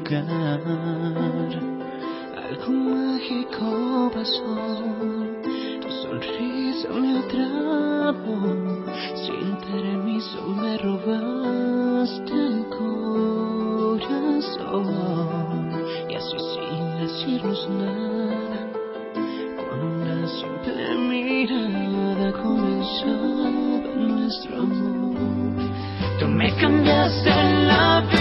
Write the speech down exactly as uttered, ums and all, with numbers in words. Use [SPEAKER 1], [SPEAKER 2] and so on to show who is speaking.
[SPEAKER 1] lugar. Algo mágico pasó, tu sonrisa me atrapó, sin permiso me robaste el corazón. Y así sin decirnos nada, con una simple mirada comenzaba nuestro amor. Tú me cambiaste la vida.